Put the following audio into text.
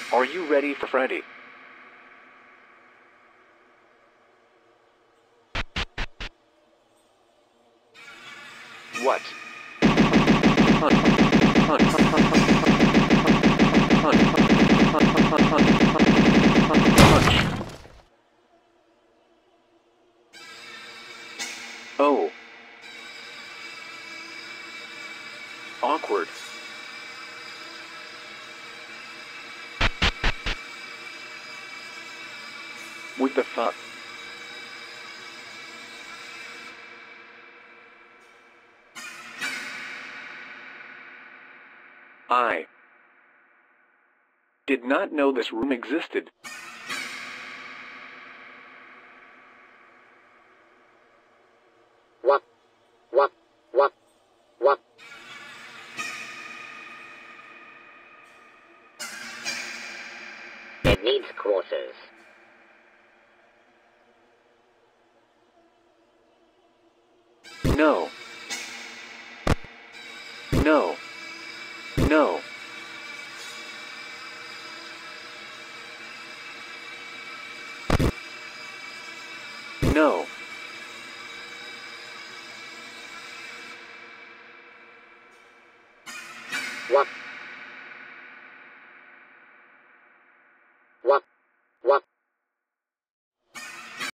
Are you ready for Freddy? What? Oh. Awkward. What the fuck? I did not know this room existed. What? It needs quarters. No. No. No. No. What?